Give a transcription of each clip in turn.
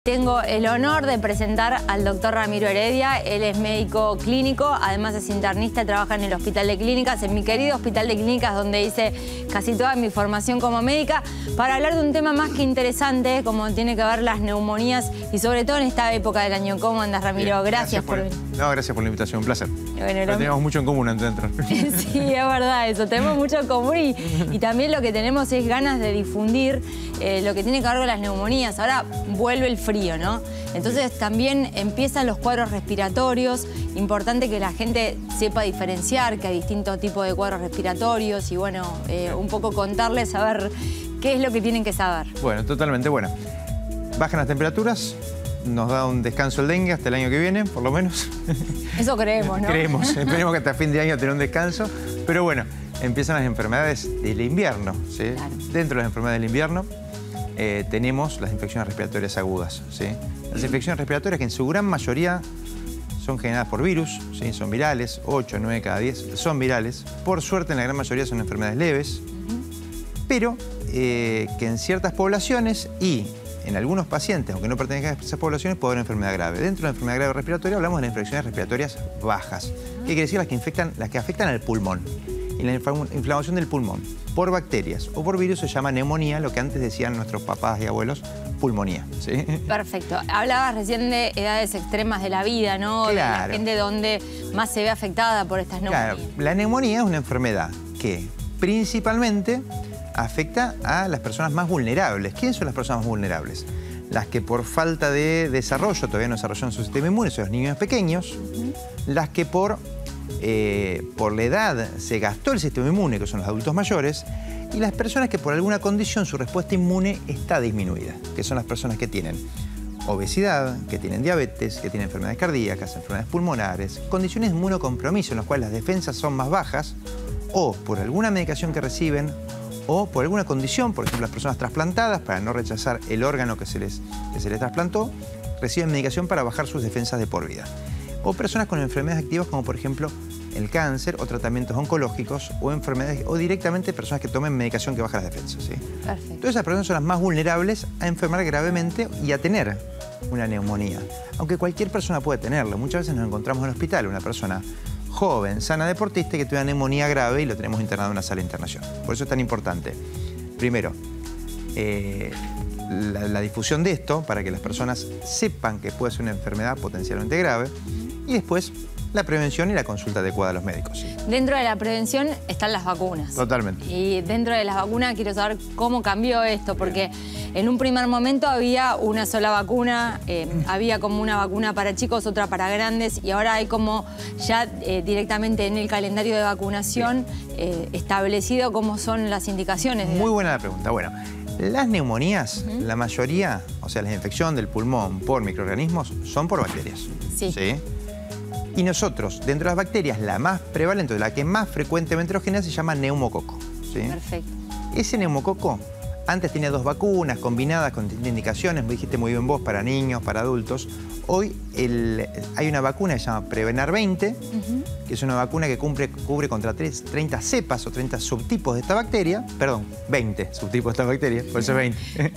Tengo el honor de presentar al doctor Ramiro Heredia. Él es médico clínico, además es internista, trabaja en el Hospital de Clínicas, en mi querido Hospital de Clínicas, donde hice casi toda mi formación como médica, para hablar de un tema más que interesante, como tiene que ver las neumonías y sobre todo en esta época del año. ¿Cómo andas, Ramiro? Bien, gracias por venir. No, gracias por la invitación, un placer. Bueno, tenemos mucho en común adentro. Sí, es verdad eso, tenemos mucho en común y también lo que tenemos es ganas de difundir lo que tiene que ver con las neumonías. Ahora vuelve el frío, ¿no? Entonces también empiezan los cuadros respiratorios. Importante que la gente sepa diferenciar que hay distintos tipos de cuadros respiratorios y bueno, un poco contarles a ver qué es lo que tienen que saber. Bueno, totalmente. Bueno, bajan las temperaturas, nos da un descanso el dengue hasta el año que viene, por lo menos. Eso creemos, ¿no? Esperemos que hasta fin de año tenga un descanso. Pero bueno, empiezan las enfermedades del invierno, ¿sí? Claro. Dentro de las enfermedades del invierno tenemos las infecciones respiratorias agudas, ¿sí? Las infecciones respiratorias que en su gran mayoría son generadas por virus, ¿sí? Son virales, 8, 9 cada 10 son virales. Por suerte en la gran mayoría son enfermedades leves, pero que en ciertas poblaciones y en algunos pacientes, aunque no pertenezcan a esas poblaciones, puede haber enfermedad grave. Dentro de la enfermedad grave respiratoria hablamos de las infecciones respiratorias bajas. ¿Qué quiere decir? Las que afectan al pulmón. Y la inflamación del pulmón por bacterias o por virus se llama neumonía, lo que antes decían nuestros papás y abuelos, pulmonía, ¿sí? Perfecto. Hablabas recién de edades extremas de la vida, ¿no? Claro. De la gente donde más se ve afectada por estas neumonías. Claro, la neumonía es una enfermedad que principalmente afecta a las personas más vulnerables. ¿Quiénes son las personas más vulnerables? Las que por falta de desarrollo todavía no desarrollaron su sistema inmune, son los niños pequeños. Las que por la edad se gastó el sistema inmune, que son los adultos mayores. Y las personas que por alguna condición su respuesta inmune está disminuida, que son las personas que tienen obesidad, que tienen diabetes, que tienen enfermedades cardíacas, enfermedades pulmonares, condiciones de inmunocompromiso en las cuales las defensas son más bajas, o por alguna medicación que reciben, o por alguna condición, por ejemplo, las personas trasplantadas, para no rechazar el órgano que se les trasplantó, reciben medicación para bajar sus defensas de por vida. O personas con enfermedades activas como, por ejemplo, el cáncer o tratamientos oncológicos o enfermedades, o directamente personas que tomen medicación que baja las defensas, ¿sí? Perfecto. Todas esas personas son las más vulnerables a enfermar gravemente y a tener una neumonía. Aunque cualquier persona puede tenerlo. Muchas veces nos encontramos en el hospital una persona joven, sana, deportista, que tiene una neumonía grave y lo tenemos internado en una sala de internación. Por eso es tan importante, primero, la difusión de esto, para que las personas sepan que puede ser una enfermedad potencialmente grave, y después la prevención y la consulta adecuada a los médicos. ¿Sí? Dentro de la prevención están las vacunas. Totalmente. Y dentro de las vacunas quiero saber cómo cambió esto, porque en un primer momento había una sola vacuna, había como una vacuna para chicos, otra para grandes, y ahora hay como ya directamente en el calendario de vacunación establecido cómo son las indicaciones. Muy buena la pregunta. Bueno, las neumonías, la mayoría, o sea, la infección del pulmón por microorganismos, son por bacterias. Sí. ¿Sí? Y nosotros, dentro de las bacterias, la más prevalente, la que más frecuentemente nos genera, se llama neumococo. ¿Sí? Perfecto. Ese neumococo antes tenía 2 vacunas combinadas con distintas indicaciones, me dijiste muy bien vos, para niños, para adultos. Hoy hay una vacuna que se llama Prevenar 20, que es una vacuna que cubre contra 30 cepas o 30 subtipos de esta bacteria. Perdón, 20 subtipos de esta bacteria, por eso 20.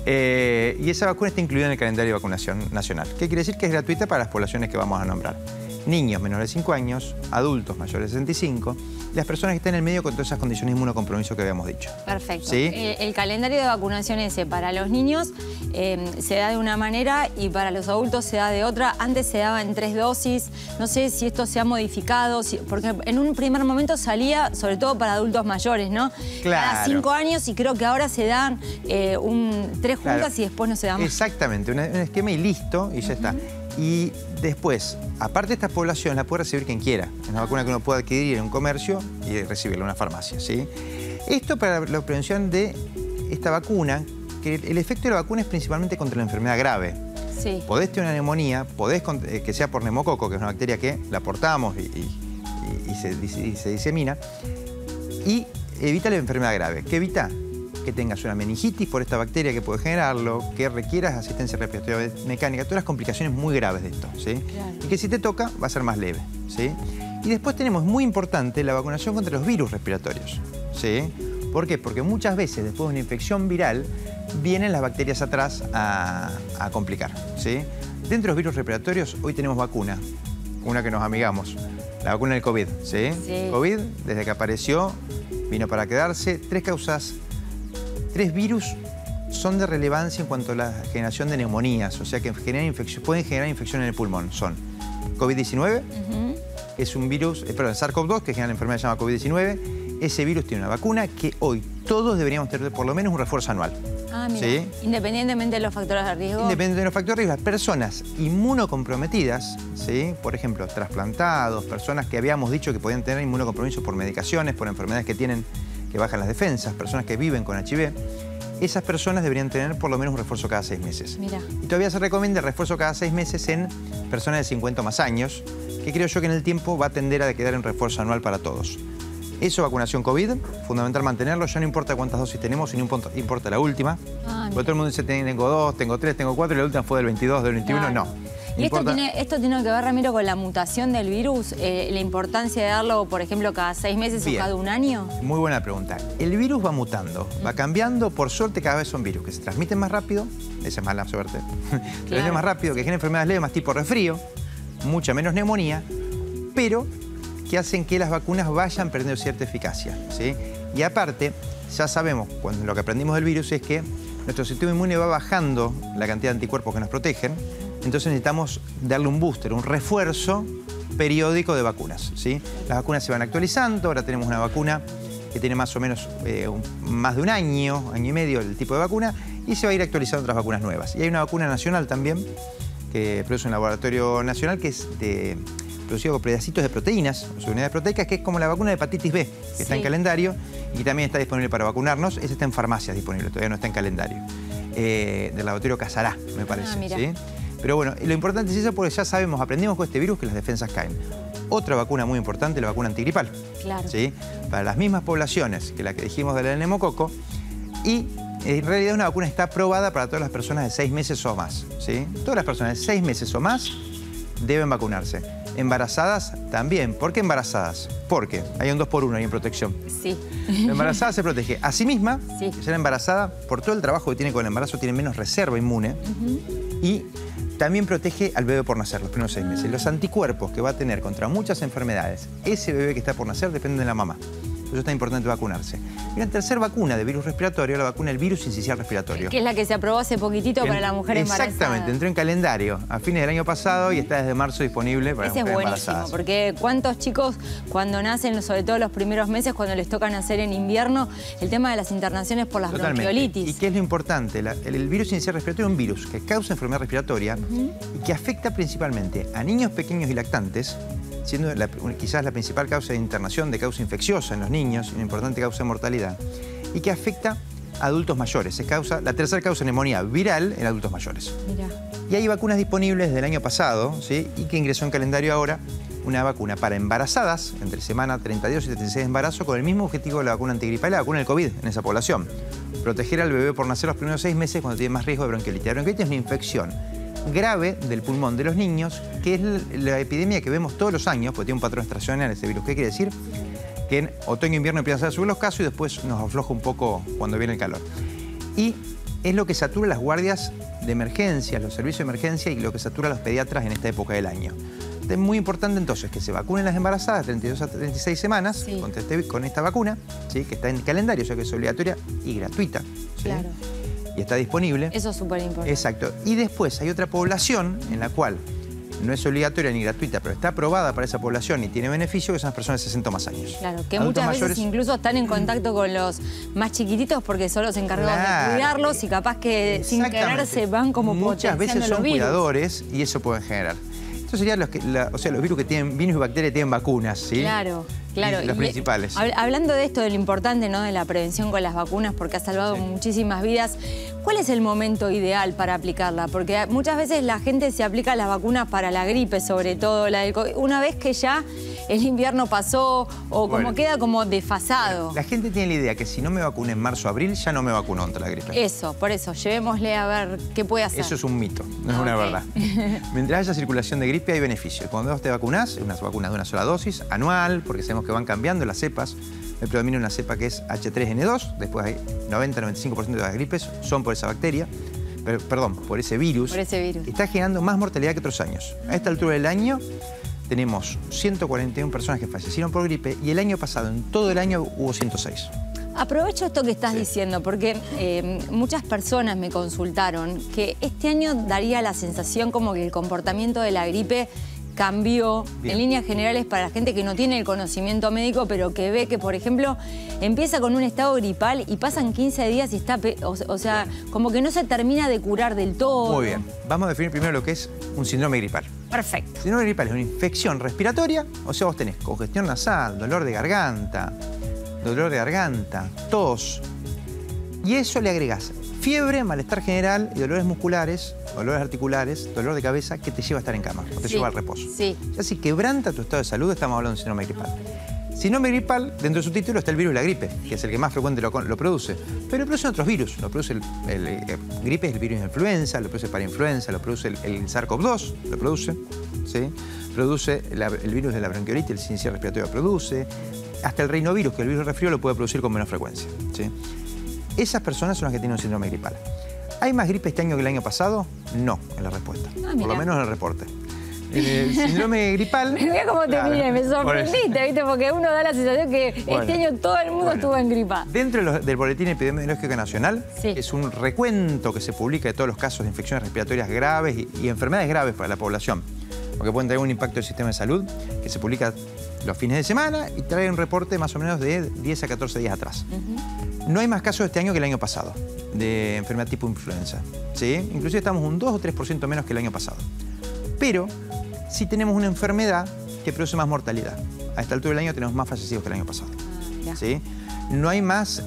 Y esa vacuna está incluida en el calendario de vacunación nacional. ¿Qué quiere decir? Que es gratuita para las poblaciones que vamos a nombrar. Niños menores de 5 años, adultos mayores de 65, y las personas que están en el medio con todas esas condiciones de inmunocompromiso que habíamos dicho. Perfecto. ¿Sí? El calendario de vacunación ese para los niños se da de una manera y para los adultos se da de otra. Antes se daba en 3 dosis. No sé si esto se ha modificado, porque en un primer momento salía sobre todo para adultos mayores, ¿no? Claro. Cada 5 años y creo que ahora se dan 3 juntas, claro, y después no se dan más. Exactamente, un esquema y listo, y ya está. Y después, aparte de esta población, la puede recibir quien quiera. Es una vacuna que uno puede adquirir en un comercio y recibirla en una farmacia, ¿sí? Esto para la prevención de esta vacuna, que el efecto de la vacuna es principalmente contra la enfermedad grave. Sí. Podés tener una neumonía, podés que sea por neumococo, que es una bacteria que la portamos y se disemina, y evita la enfermedad grave. ¿Qué evita? Que tengas una meningitis por esta bacteria que puede generarlo, que requieras asistencia respiratoria mecánica, todas las complicaciones muy graves de esto, ¿sí? Claro. Y que si te toca va a ser más leve, ¿sí? Y después tenemos, muy importante, la vacunación contra los virus respiratorios, ¿sí? ¿Por qué? Porque muchas veces después de una infección viral vienen las bacterias atrás a complicar, ¿sí? Dentro de los virus respiratorios hoy tenemos vacuna, una que nos amigamos, la vacuna del COVID, ¿sí? Sí. COVID, desde que apareció, vino para quedarse. Tres virus son de relevancia en cuanto a la generación de neumonías, o sea que pueden generar infección en el pulmón. Son COVID-19, que es un virus, perdón, SARS-CoV-2, que genera la enfermedad llamada COVID-19. Ese virus tiene una vacuna que hoy todos deberíamos tener por lo menos un refuerzo anual. Ah, mira. ¿Sí? Independientemente de los factores de riesgo. Independientemente de los factores de riesgo, las personas inmunocomprometidas, ¿sí? Por ejemplo, trasplantados, personas que habíamos dicho que podían tener inmunocompromiso por medicaciones, por enfermedades que bajan las defensas, personas que viven con HIV, esas personas deberían tener por lo menos un refuerzo cada 6 meses. Mira. Y todavía se recomienda el refuerzo cada 6 meses en personas de 50 o más años, que creo yo que en el tiempo va a tender a quedar en refuerzo anual para todos. Eso, vacunación COVID, fundamental mantenerlo, ya no importa cuántas dosis tenemos, sino importa la última. Porque todo el mundo dice, tengo 2, tengo 3, tengo 4, y la última fue del 22, del 21, claro. No. ¿Y esto tiene que ver, Ramiro, con la mutación del virus? ¿La importancia de darlo, por ejemplo, cada 6 meses o cada un año? Muy buena pregunta. El virus va mutando, va cambiando. Por suerte, cada vez son virus que se transmiten más rápido. Esa es mala suerte. Se transmiten más rápido, que generan enfermedades leves, más tipo resfrío, mucha menos neumonía, pero que hacen que las vacunas vayan perdiendo cierta eficacia, ¿sí? Y aparte, ya sabemos, lo que aprendimos del virus es que nuestro sistema inmune va bajando la cantidad de anticuerpos que nos protegen, entonces necesitamos darle un booster, un refuerzo periódico de vacunas, ¿sí? Las vacunas se van actualizando, ahora tenemos una vacuna que tiene más o menos más de un año, año y medio el tipo de vacuna, y se va a ir actualizando otras vacunas nuevas. Y hay una vacuna nacional también, que produce un laboratorio nacional, que es producido con pedacitos de proteínas, o unidades proteicas, que es como la vacuna de hepatitis B, que está en calendario y también está disponible para vacunarnos. Esa está en farmacias disponible, todavía no está en calendario. Del laboratorio Casará, me parece. ¿Sí? Pero bueno, lo importante es eso porque ya sabemos, aprendimos con este virus que las defensas caen. Otra vacuna muy importante, la vacuna antigripal. Claro. ¿Sí? Para las mismas poblaciones que la que dijimos del neumococo. Y en realidad una vacuna está aprobada para todas las personas de 6 meses o más. ¿Sí? Todas las personas de 6 meses o más deben vacunarse. Embarazadas también. ¿Por qué embarazadas? Porque hay un 2x1 ahí en protección. Sí. La embarazada se protege a sí misma, que ya la embarazada, por todo el trabajo que tiene con el embarazo, tiene menos reserva inmune. Y también protege al bebé por nacer los primeros 6 meses. Los anticuerpos que va a tener contra muchas enfermedades ese bebé que está por nacer dependen de la mamá. Por eso es tan importante vacunarse. Y la tercera vacuna de virus respiratorio, la vacuna del virus sincicial respiratorio. Que es la que se aprobó hace poquitito para la mujer embarazada. Exactamente, entró en calendario a fines del año pasado y está desde marzo disponible para mujeres embarazadas. Ese es buenísimo, porque cuántos chicos cuando nacen, sobre todo los primeros meses, cuando les toca nacer en invierno, el tema de las internaciones por las bronquiolitis. ¿Y qué es lo importante? El virus sincicial respiratorio es un virus que causa enfermedad respiratoria y que afecta principalmente a niños pequeños y lactantes, siendo quizás la principal causa de internación de causa infecciosa en los niños, una importante causa de mortalidad, y que afecta a adultos mayores. Es la tercera causa de neumonía viral en adultos mayores. Mirá. Y hay vacunas disponibles del año pasado, ¿sí? Y que ingresó en calendario ahora, una vacuna para embarazadas, entre semana 32 y 36 de embarazo, con el mismo objetivo de la vacuna antigripal y la vacuna del COVID en esa población. Proteger al bebé por nacer los primeros 6 meses cuando tiene más riesgo de bronquiolitis. La bronquiolitis es una infección grave del pulmón de los niños, que es la epidemia que vemos todos los años, porque tiene un patrón estacional ese virus. ¿Qué quiere decir? Que en otoño e invierno empiezan a subir los casos y después nos afloja un poco cuando viene el calor. Y es lo que satura las guardias de emergencia, los servicios de emergencia, y lo que satura a los pediatras en esta época del año. Es muy importante entonces que se vacunen las embarazadas 32 a 36 semanas con esta vacuna, ¿sí? Que está en calendario, o sea que es obligatoria y gratuita. ¿Sí? Claro. Y está disponible. Eso es súper importante. Exacto. Y después hay otra población en la cual no es obligatoria ni gratuita, pero está aprobada para esa población y tiene beneficio, que son las personas de 60 o más años. Claro, que adultos muchas veces incluso están en contacto con los más chiquititos porque son los encargados de cuidarlos y capaz que sin querer se van como muchas veces son cuidadores y eso pueden generar. Estos serían los virus que tienen, virus y bacterias tienen vacunas, ¿sí? Claro. Claro, los principales. Hablando de esto, de lo importante, ¿no?, de la prevención con las vacunas, porque ha salvado muchísimas vidas, ¿cuál es el momento ideal para aplicarla? Porque muchas veces la gente se aplica las vacunas para la gripe, sobre todo la del COVID, una vez que ya el invierno pasó o como queda como desfasado. La gente tiene la idea que si no me vacuné en marzo o abril, ya no me vacuno contra la gripe. Eso, por eso, llevémosle a ver qué puede hacer. Eso es un mito, no es una verdad. Mientras haya circulación de gripe hay beneficio. Cuando vos te vacunás, es una vacuna de una sola dosis, anual, porque sabemos que van cambiando las cepas. el predominio de una cepa que es H3N2, después hay 90-95% de las gripes son por esa bacteria, por ese virus. Por ese virus. Está generando más mortalidad que otros años. A esta altura del año tenemos 141 personas que fallecieron por gripe y el año pasado, en todo el año, hubo 106. Aprovecho esto que estás diciendo, porque muchas personas me consultaron que este año daría la sensación como que el comportamiento de la gripe cambió en líneas generales para la gente que no tiene el conocimiento médico, pero que ve que, por ejemplo, empieza con un estado gripal y pasan 15 días y está, o sea, como que no se termina de curar del todo. Muy bien. Vamos a definir primero lo que es un síndrome gripal. Perfecto. Síndrome gripal es una infección respiratoria, o sea, vos tenés congestión nasal, dolor de garganta, tos, y eso le agregás fiebre, malestar general y dolores musculares, dolores articulares, dolor de cabeza que te lleva a estar en cama o te lleva al reposo. Sí. Ya si quebranta tu estado de salud, estamos hablando de síndrome gripal. Síndrome gripal, dentro de su título está el virus de la gripe, que es el que más frecuente lo produce. Pero lo producen otros virus. Lo produce gripe es el virus de influenza, lo produce el parainfluenza, lo produce el SARS-CoV-2, lo produce, ¿sí? Produce el virus de la bronquiolitis, el sincicial respiratorio lo produce. Hasta el rinovirus, que el virus de resfrío lo puede producir con menos frecuencia, ¿sí? Esas personas son las que tienen un síndrome gripal. ¿Hay más gripe este año que el año pasado? No, es la respuesta. Por lo menos en el reporte. El síndrome gripal... Mira cómo te miré, me sorprendiste, ¿viste? Porque uno da la sensación que este año todo el mundo estuvo en gripa. Dentro del Boletín Epidemiológico Nacional, es un recuento que se publica de todos los casos de infecciones respiratorias graves y enfermedades graves para la población, porque pueden tener un impacto del sistema de salud, que se publica los fines de semana y trae un reporte más o menos de 10 a 14 días atrás. No hay más casos este año que el año pasado de enfermedad tipo influenza, ¿sí? Inclusive estamos un 2 o 3% menos que el año pasado. Pero sí tenemos una enfermedad que produce más mortalidad. A esta altura del año tenemos más fallecidos que el año pasado, ¿sí? No hay más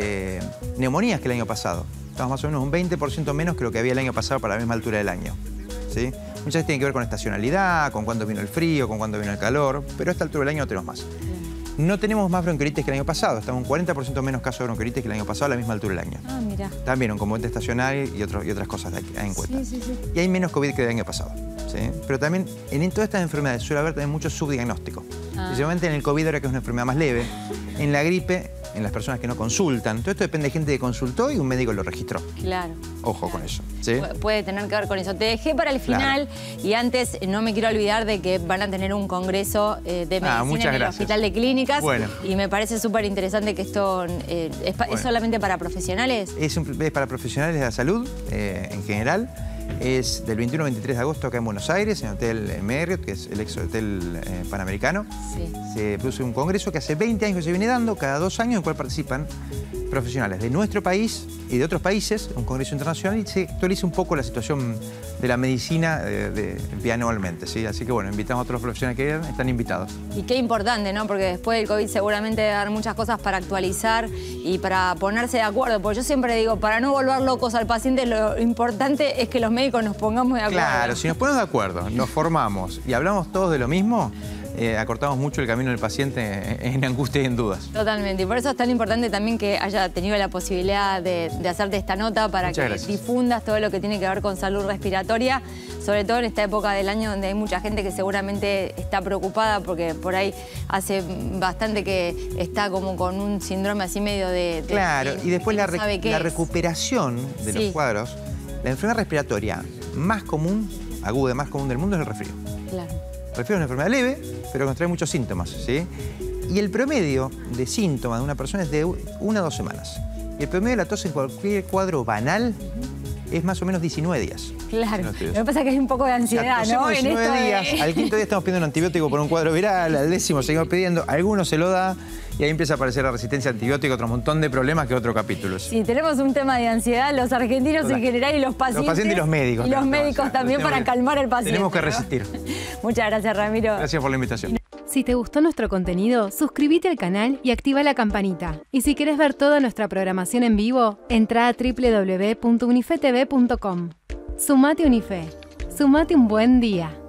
neumonías que el año pasado. Estamos más o menos un 20% menos que lo que había el año pasado para la misma altura del año, ¿sí? Muchas veces tiene que ver con estacionalidad, con cuándo vino el frío, con cuándo vino el calor, pero a esta altura del año no tenemos más. No tenemos más bronquiolitis que el año pasado, estamos un 40% menos casos de bronquiolitis que el año pasado a la misma altura del año. Ah, mira. También un componente estacional y otras cosas en cuenta. Sí. Y hay menos COVID que el año pasado, ¿sí? Pero también en todas estas enfermedades suele haber también mucho subdiagnóstico. Principalmente en el COVID, ahora que es una enfermedad más leve, en la gripe, en las personas que no consultan. Todo esto depende de gente que consultó y un médico lo registró. Claro. Ojo con eso, ¿sí? Puede tener que ver con eso. Te dejé para el final y antes no me quiero olvidar de que van a tener un congreso de medicina en el Hospital de Clínicas. Bueno. Y me parece súper interesante que esto es solamente para profesionales. Es para profesionales de la salud en general. Es del 21 al 23 de agosto acá en Buenos Aires, en el Hotel Marriott, que es el ex hotel panamericano. Se produce un congreso que hace 20 años que se viene dando, cada 2 años, en el cual participan profesionales de nuestro país y de otros países, un congreso internacional, y se actualiza un poco la situación de la medicina bianualmente, ¿sí? Así que bueno, invitamos a otros profesionales que están invitados. Y qué importante, ¿no? Porque después del COVID seguramente debe haber muchas cosas para actualizar y para ponerse de acuerdo, porque yo siempre digo, para no volver locos al paciente, lo importante es que los médicos nos pongamos de acuerdo. Claro, si nos ponemos de acuerdo, nos formamos y hablamos todos de lo mismo, acortamos mucho el camino del paciente en angustia y en dudas. Totalmente, y por eso es tan importante también que haya tenido la posibilidad de hacerte esta nota para que difundas todo lo que tiene que ver con salud respiratoria, sobre todo en esta época del año donde hay mucha gente que seguramente está preocupada porque por ahí hace bastante que está como con un síndrome así medio de claro, y después la recuperación de los cuadros. La enfermedad respiratoria más común, aguda, más común del mundo es el resfrío. Claro. El resfrío es una enfermedad leve, pero que trae muchos síntomas, ¿sí? Y el promedio de síntomas de una persona es de 1 a 2 semanas. Y el promedio de la tos en cualquier cuadro banal es más o menos 19 días. Claro, lo que pasa es que hay un poco de ansiedad, ¿no? 19 días, al 5º día estamos pidiendo un antibiótico por un cuadro viral, al 10º seguimos pidiendo, algunos se lo da y ahí empieza a aparecer la resistencia a antibiótico, otro montón de problemas que otro capítulo. Sí, tenemos un tema de ansiedad, los argentinos en general y los pacientes. Los pacientes y los médicos. Y los médicos también para calmar al paciente. Tenemos que resistir. Muchas gracias, Ramiro. Gracias por la invitación. Si te gustó nuestro contenido, suscríbete al canal y activa la campanita. Y si querés ver toda nuestra programación en vivo, entra a www.unifetv.com. Sumate Unife. Sumate un buen día.